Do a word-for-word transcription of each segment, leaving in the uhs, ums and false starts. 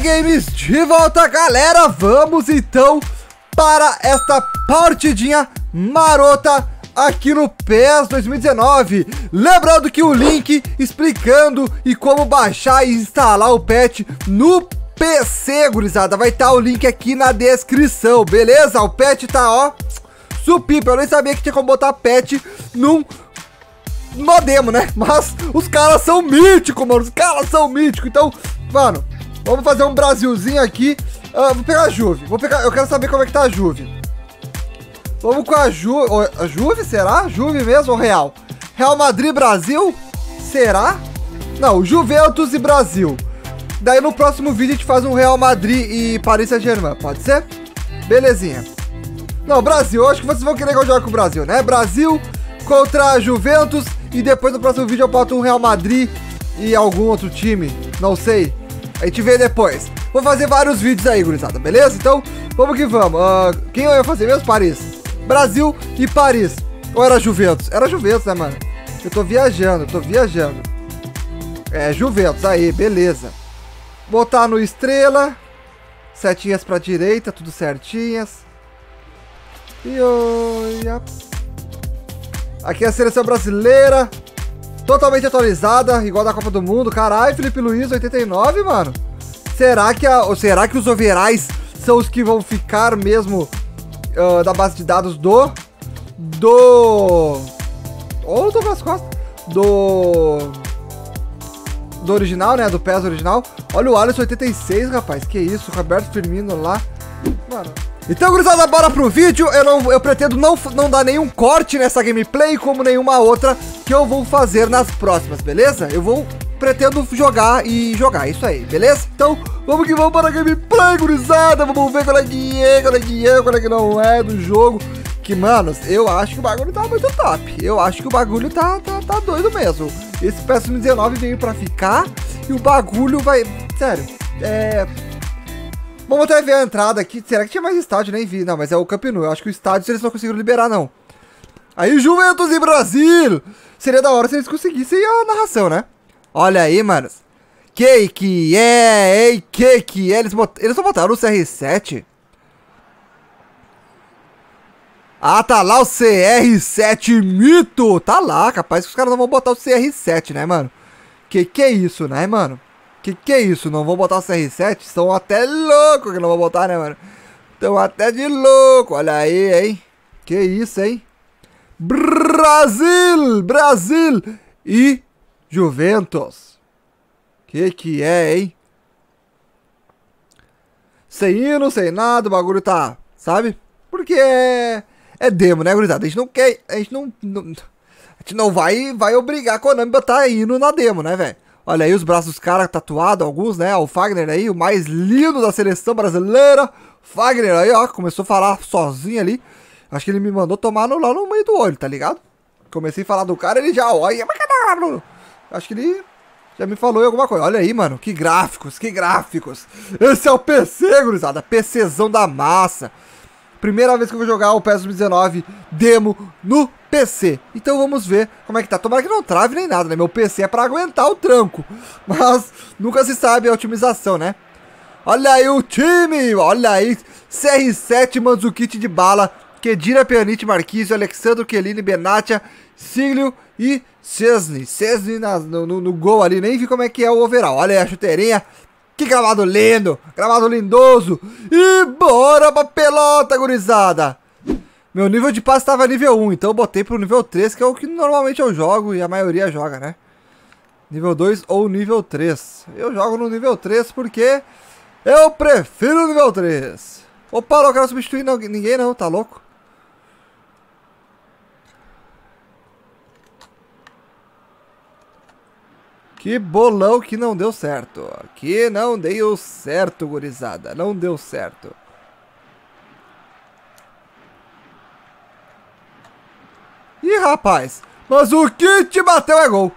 Games de volta, galera. Vamos então para esta partidinha marota aqui no PES dois mil e dezenove. Lembrando que o link explicando e como baixar e instalar o patch no P C, gurizada, vai estar o link aqui na descrição, beleza? O patch tá, ó, supipa. Eu nem sabia que tinha como botar patch num modemo, né? Mas os caras são míticos, mano. Os caras são míticos. Então, mano, vamos fazer um Brasilzinho aqui. Uh, vou pegar a Juve. Vou pegar, eu quero saber como é que tá a Juve. Vamos com a Juve. A Juve, será? Juve mesmo ou Real? Real Madrid, Brasil? Será? Não, Juventus e Brasil. Daí no próximo vídeo a gente faz um Real Madrid e Paris Saint-Germain. Pode ser? Belezinha. Não, Brasil. Eu acho que vocês vão querer que eu jogue com o Brasil, né? Brasil contra a Juventus. E depois no próximo vídeo eu boto um Real Madrid e algum outro time. Não sei. A gente vê depois. Vou fazer vários vídeos aí, gurizada, beleza? Então, vamos que vamos. Uh, quem eu ia fazer mesmo? Paris. Brasil e Paris. Ou era Juventus? Era Juventus, né, mano? Eu tô viajando, eu tô viajando. É, Juventus, aí, beleza. Botar no estrela. Setinhas pra direita, tudo certinhas. E olha. Aqui é a seleção brasileira. Totalmente atualizada, igual da Copa do Mundo. Caralho, Felipe Luiz, oitenta e nove, mano. Será que, a, ou será que os overais são os que vão ficar mesmo uh, da base de dados do... Do... Ou do Douglas Costa. Do... Do original, né? Do PES original. Olha o Alisson, oitenta e seis, rapaz. Que isso, o Roberto Firmino lá. Mano... Então, gurizada, bora pro vídeo. Eu, não, eu pretendo não, não dar nenhum corte nessa gameplay, como nenhuma outra que eu vou fazer nas próximas, beleza? Eu vou, pretendo jogar e jogar, isso aí, beleza? Então, vamos que vamos para a gameplay, gurizada. Vamos ver qual é que é, qual é que é, qual é que não é do jogo. Que, manos, eu acho que o bagulho tá muito top. Eu acho que o bagulho tá, tá, tá doido mesmo. Esse PES dois mil e dezenove veio pra ficar e o bagulho vai... Sério, é... Vamos até ver a entrada aqui. Será que tinha mais estádio? Nem vi. Não, mas é o Camp Nou. Eu acho que o estádio eles não conseguiram liberar, não. Aí, Juventus e Brasil. Seria da hora se eles conseguissem a narração, né? Olha aí, manos. Que que é, ei, que que é. Eles, bot... eles não botaram o C R sete? Ah, tá lá o C R sete mito. Tá lá, capaz que os caras não vão botar o C R sete, né, mano? Que que é isso, né, mano? Que que é isso? Não vou botar o C R sete? São até louco que não vou botar, né, mano? Estão até de louco. Olha aí, hein? Que isso, hein? Brasil! Brasil! E Juventus. Que que é, hein? Sem hino, sem nada, o bagulho tá... Sabe? Porque é... É demo, né, gurizada? A gente não quer... A gente não... não a gente não vai, vai obrigar a Konami a botar hino na demo, né, velho? Olha aí os braços dos caras tatuados, alguns, né? O Fagner aí, o mais lindo da seleção brasileira. Fagner aí, ó, começou a falar sozinho ali. Acho que ele me mandou tomar no, lá no meio do olho, tá ligado? Comecei a falar do cara, ele já, olha. Acho que ele já me falou em alguma coisa. Olha aí, mano, que gráficos, que gráficos. Esse é o P C, gurizada, PCzão da massa. Primeira vez que eu vou jogar o PES dois mil e dezenove demo no P C. Então vamos ver como é que tá. Tomara que não trave nem nada, né? Meu P C é pra aguentar o tranco. Mas nunca se sabe a otimização, né? Olha aí o time! Olha aí! C R sete, Mandzukic de bala, Khedira, Pjanic, Marquinhos, Alexandre, Chiellini, Benatia, Siglio e Szczesny. Szczesny na, no, no, no gol ali. Nem vi como é que é o overall. Olha aí a chuteirinha. Que gramado lindo, gramado lindoso. E bora pra pelota, gurizada. Meu nível de passe tava nível um, então eu botei pro nível três, que é o que normalmente eu jogo e a maioria joga, né? Nível dois ou nível três. Eu jogo no nível três porque eu prefiro o nível três. Opa, não quero substituir não, ninguém não, tá louco? Que bolão que não deu certo. Que não deu certo, gurizada. Não deu certo. Ih, rapaz. Mas o que te bateu é gol.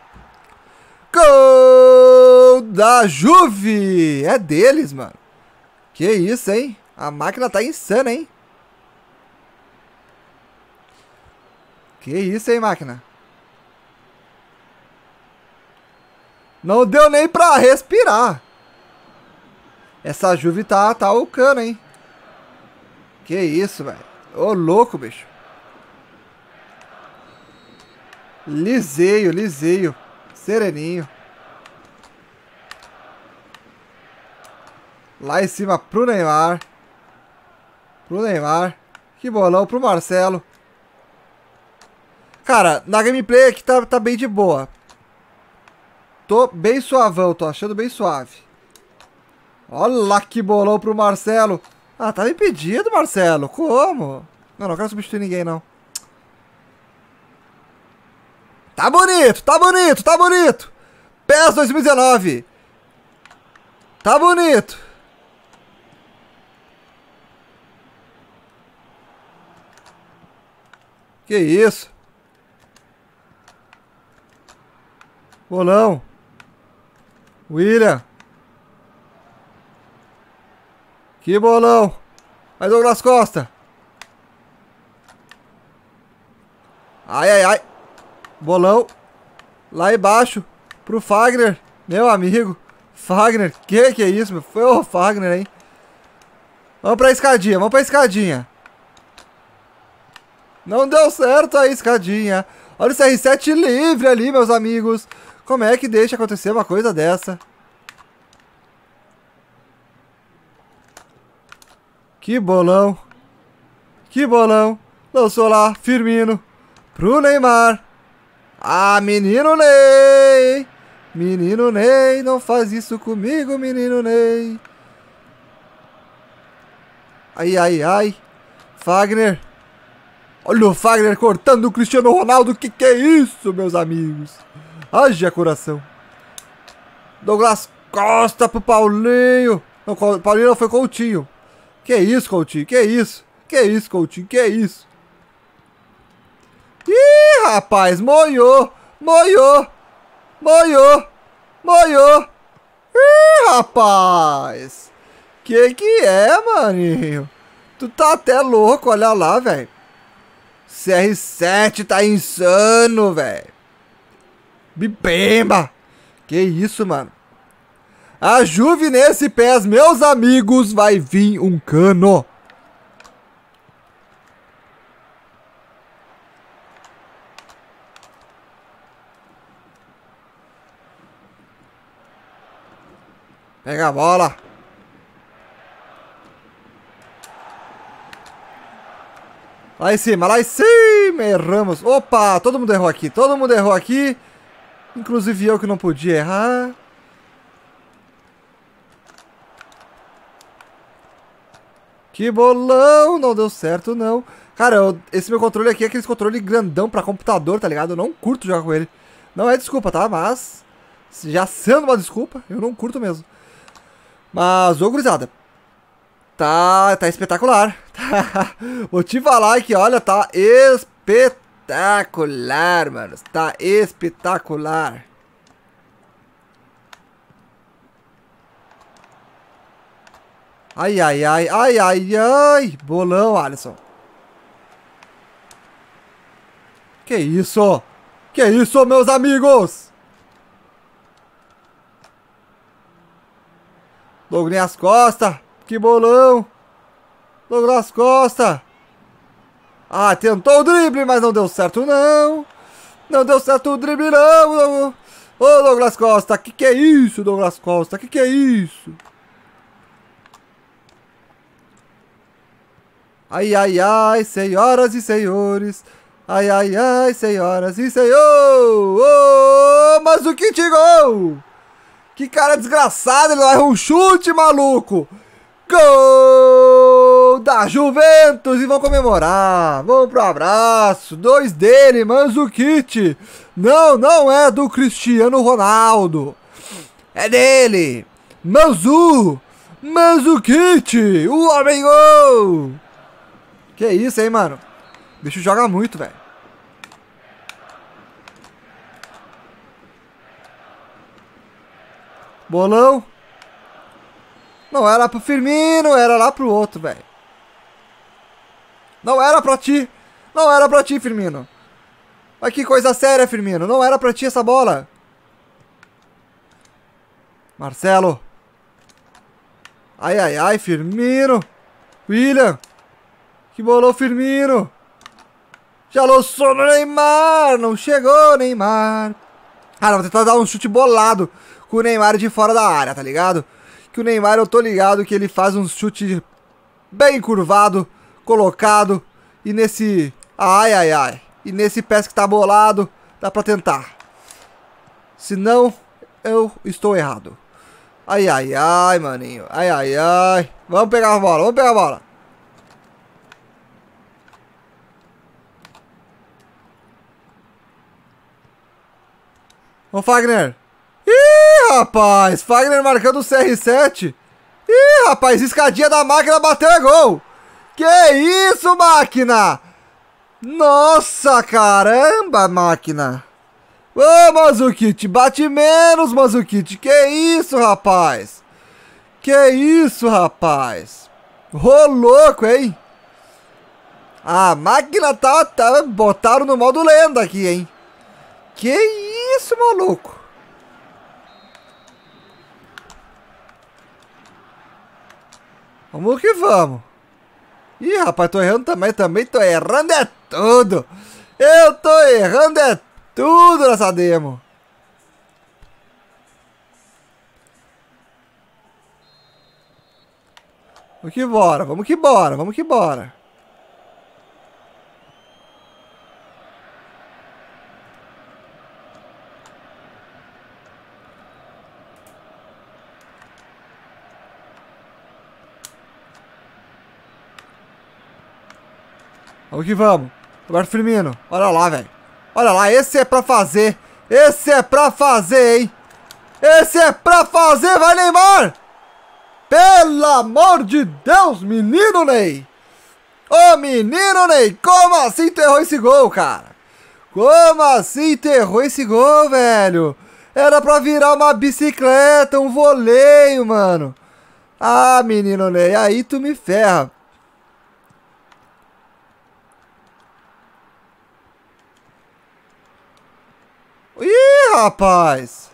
Gol da Juve. É deles, mano. Que isso, hein? A máquina tá insana, hein? Que isso, hein, máquina? Não deu nem pra respirar. Essa Juve tá, tá o cano, hein? Que isso, velho. Ô, louco, bicho. Liseio, liseio. Sereninho. Lá em cima pro Neymar. Pro Neymar. Que bolão pro Marcelo. Cara, na gameplay aqui tá, tá bem de boa. Tô bem suavão, tô achando bem suave. Olha lá que bolão pro Marcelo. Ah, tá impedido, Marcelo. Como? Não, não quero substituir ninguém, não. Tá bonito, tá bonito, tá bonito. P E S dois mil e dezenove. Tá bonito. Que isso? Bolão. William. Que bolão. Vai, Douglas Costa. Ai, ai, ai. Bolão. Lá embaixo. Pro Fagner. Meu amigo. Fagner. Que que é isso, meu? Foi o Fagner, hein? Vamos pra escadinha. Vamos pra escadinha. Não deu certo a escadinha. Olha o C R sete livre ali, meus amigos. Como é que deixa acontecer uma coisa dessa? Que bolão. Que bolão. Lançou lá, Firmino. Pro Neymar. Ah, menino Ney. Menino Ney, não faz isso comigo, menino Ney. Ai, ai, ai. Fagner. Olha o Fagner cortando o Cristiano Ronaldo. Que que é isso, meus amigos? Haja coração. Douglas Costa pro Paulinho. Não, Paulinho não, foi Coutinho. Que isso, Coutinho? Que isso? Que isso, Coutinho? Que isso? Ih, rapaz, moiou. Moiou. Moiou. Moiou. Ih, rapaz. Que que é, maninho? Tu tá até louco, olha lá, velho. C R sete tá insano, velho. Bipemba. Que isso, mano. A Juve nesse P E S, meus amigos, vai vir um cano. Pega a bola. Lá em cima, lá em cima, erramos. Opa, todo mundo errou aqui, todo mundo errou aqui. Inclusive eu que não podia errar. Que bolão, não deu certo não. Cara, eu, esse meu controle aqui é aquele controle grandão pra computador, tá ligado? Eu não curto jogar com ele. Não é desculpa, tá? Mas, já sendo uma desculpa, eu não curto mesmo. Mas, ô gurizada, tá, tá espetacular. Vou te falar que, olha, tá espetacular, mano. Tá espetacular. Ai, ai, ai, ai, ai, ai. Bolão, Alisson. Que isso? Que isso, meus amigos? Douglas Costa. Que bolão. Douglas Costa. Ah, tentou o drible, mas não deu certo, não. Não deu certo o drible, não. Ô, Douglas Costa. Que que é isso, Douglas Costa? Que que é isso? Ai, ai, ai, senhoras e senhores. Ai, ai, ai, senhoras e senhores. Oh, mas o que gol! Que cara desgraçado, ele erra um chute, maluco. Gol da Juventus e vão comemorar. Vamos pro abraço. Dois dele, Mandzukic. Não, não é do Cristiano Ronaldo. É dele. Manzu. Mandzukic. O homem gol. Que isso, hein, mano? O bicho joga muito, velho. Bolão. Não era pro Firmino, era lá pro outro, velho. Não era pra ti. Não era pra ti, Firmino. Olha que coisa séria, Firmino. Não era pra ti essa bola. Marcelo. Ai, ai, ai, Firmino. William. Que bolou, Firmino. Já lançou no Neymar. Não chegou, Neymar. Ah, não, vou tentar dar um chute bolado com o Neymar de fora da área, tá ligado? Que o Neymar, eu tô ligado que ele faz um chute bem curvado, colocado. E nesse... Ai, ai, ai. E nesse pé que tá bolado, dá pra tentar. Se não, eu estou errado. Ai, ai, ai, maninho. Ai, ai, ai. Vamos pegar a bola, vamos pegar a bola. Ô, Fagner. Ih, rapaz. Fagner marcando o C R sete. Ih, rapaz. Escadinha da máquina bateu é gol. Que isso, máquina? Nossa, caramba, máquina. Ô, Mazukite. Bate menos, Mazukite. Que isso, rapaz? Que isso, rapaz? Ô, louco, hein? A máquina tá, tá... Botaram no modo lenda aqui, hein? Que isso, maluco? Vamos que vamos. Ih, rapaz, tô errando também, também tô errando é tudo. Eu tô errando é tudo nessa demo. Vamos que bora, vamos que bora, vamos que bora. Vamos que vamos. Roberto Firmino. Olha lá, velho. Olha lá, esse é pra fazer. Esse é pra fazer, hein? Esse é pra fazer, vai, Neymar! Pelo amor de Deus, menino Ney! Ô, menino Ney, como assim enterrou esse gol, cara? Como assim enterrou esse gol, velho? Era pra virar uma bicicleta, um voleio, mano. Ah, menino Ney, aí tu me ferra. Ih, rapaz!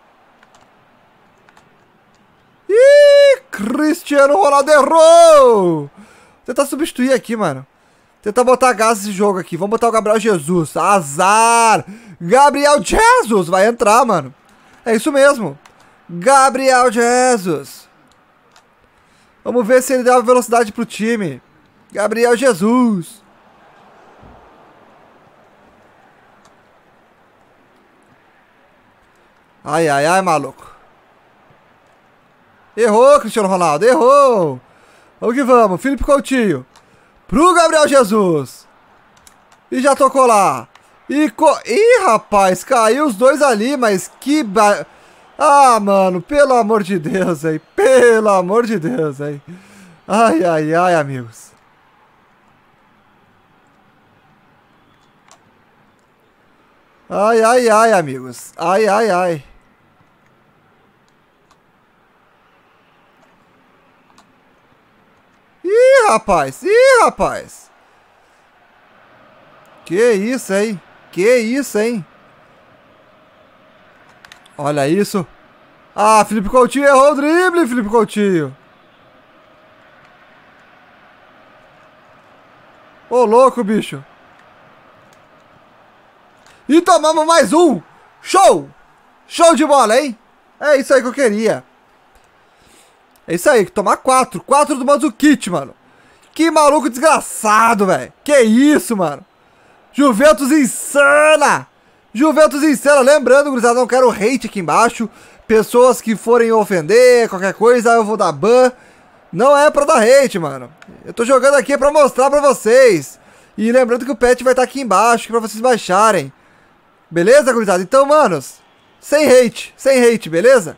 Ih, Cristiano Ronaldo errou! Tentar substituir aqui, mano. Tentar botar gás nesse jogo aqui. Vamos botar o Gabriel Jesus. Azar! Gabriel Jesus vai entrar, mano. É isso mesmo. Gabriel Jesus. Vamos ver se ele dá velocidade pro time. Gabriel Jesus. Ai, ai, ai, maluco. Errou, Cristiano Ronaldo. Errou. Vamos que vamos. Felipe Coutinho. Pro Gabriel Jesus. E já tocou lá. E co... Ih, rapaz. Caiu os dois ali, mas que... Ba... Ah, mano. Pelo amor de Deus, hein. Pelo amor de Deus, hein. Ai, ai, ai, amigos. Ai, ai, ai, amigos. Ai, ai, ai. Ih, rapaz. Ih, rapaz. Que isso, hein? Que isso, hein? Olha isso. Ah, Felipe Coutinho errou o drible, Felipe Coutinho. Ô, louco, bicho. E tomamos mais um. Show! Show de bola, hein? É isso aí que eu queria. É isso aí, tomar quatro. Quatro do Mazukite, mano. Que maluco desgraçado, velho. Que isso, mano. Juventus insana. Juventus insana. Lembrando, gurizada, não quero hate aqui embaixo. Pessoas que forem ofender, qualquer coisa, eu vou dar ban. Não é pra dar hate, mano. Eu tô jogando aqui pra mostrar pra vocês. E lembrando que o pet vai estar aqui embaixo pra vocês baixarem. Beleza, gurizada? Então, manos, sem hate, sem hate, beleza?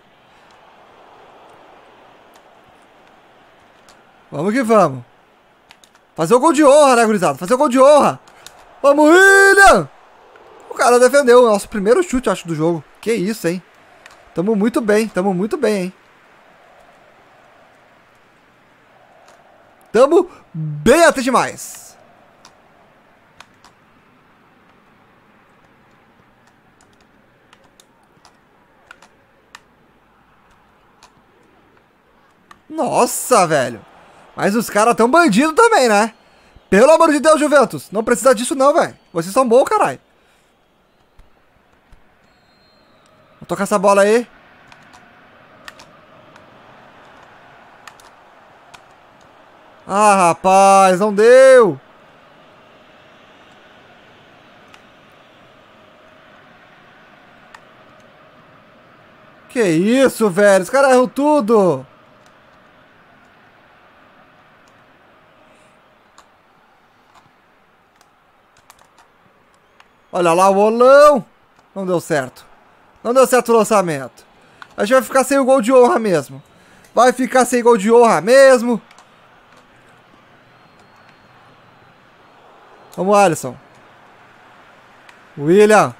Vamos que vamos. Fazer o gol de honra, né, gurizada? Fazer o gol de honra. Vamos, William! O cara defendeu o nosso primeiro chute, acho, do jogo. Que isso, hein? Tamo muito bem, tamo muito bem, hein? Tamo bem até demais. Nossa, velho. Mas os caras tão bandidos também, né? Pelo amor de Deus, Juventus. Não precisa disso não, velho. Vocês são bons, caralho. Vou tocar essa bola aí. Ah, rapaz, não deu. Que isso, velho? Os caras erram tudo. Olha lá o bolão. Não deu certo. Não deu certo o lançamento. A gente vai ficar sem o gol de honra mesmo. Vai ficar sem gol de honra mesmo. Vamos, Alisson. William.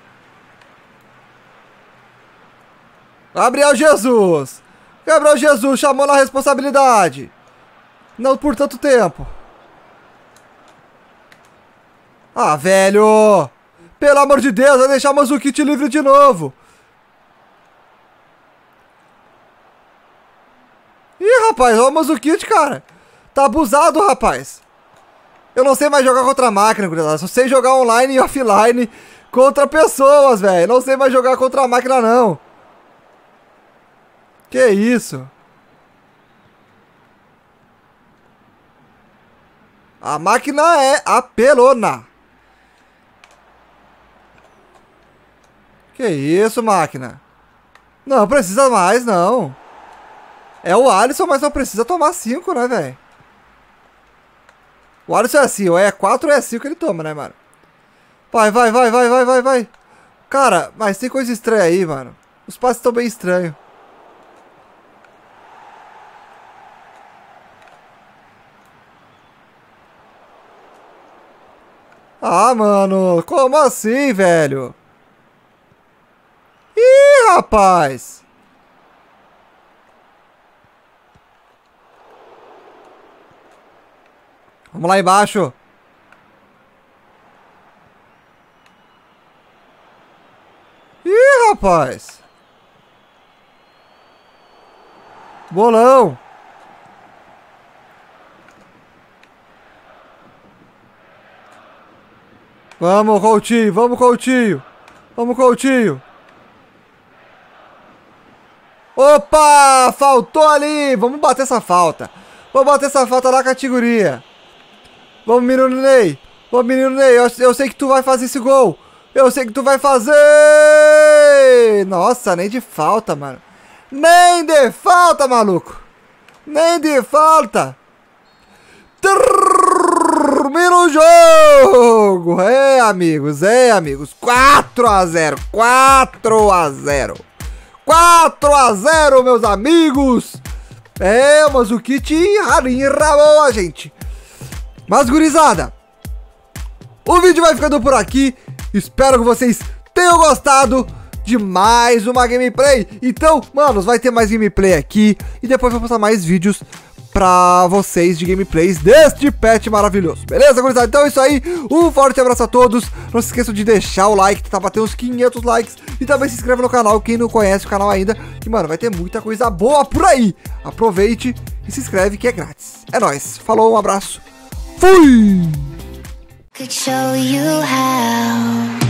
Gabriel Jesus. Gabriel Jesus chamou na responsabilidade. Não por tanto tempo. Ah, velho. Pelo amor de Deus, vai deixar o Mandzukic livre de novo. Ih, rapaz, olha o Mandzukic, cara. Tá abusado, rapaz. Eu não sei mais jogar contra a máquina, gurizada. Só sei jogar online e offline contra pessoas, velho. Não sei mais jogar contra a máquina, não. Que isso? A máquina é apelona. Que isso, máquina? Não precisa mais, não. É o Alisson, mas não precisa tomar cinco, né, velho? O Alisson é assim, ou é quatro ou é cinco que ele toma, né, mano? Vai, vai, vai, vai, vai, vai, vai. Cara, mas tem coisa estranha aí, mano. Os passes estão bem estranhos. Ah, mano, como assim, velho? Ih, rapaz! Vamos lá embaixo. Ih, rapaz! Bolão! Vamos, Coutinho, vamos, Coutinho. Vamos, Coutinho. Opa, faltou ali. Vamos bater essa falta. Vamos bater essa falta na categoria. Vamos, menino Ney. Vamos, menino Ney. Eu, eu sei que tu vai fazer esse gol. Eu sei que tu vai fazer. Nossa, nem de falta, mano. Nem de falta, maluco. Nem de falta. Termina o jogo. É, amigos, é, amigos. quatro a zero. quatro a zero. quatro a zero, meus amigos. É, o Mandzukic enrabou a gente. Mas, gurizada, o vídeo vai ficando por aqui. Espero que vocês tenham gostado de mais uma gameplay. Então, manos, vai ter mais gameplay aqui. E depois vou postar mais vídeos pra vocês de gameplays deste pet maravilhoso. Beleza, gurizada? Então é isso aí. Um forte abraço a todos. Não se esqueçam de deixar o like, tentar bater uns quinhentos likes. E também se inscreva no canal, quem não conhece o canal ainda. Que, mano, vai ter muita coisa boa por aí. Aproveite e se inscreve que é grátis. É nóis. Falou, um abraço. Fui! Could show you how.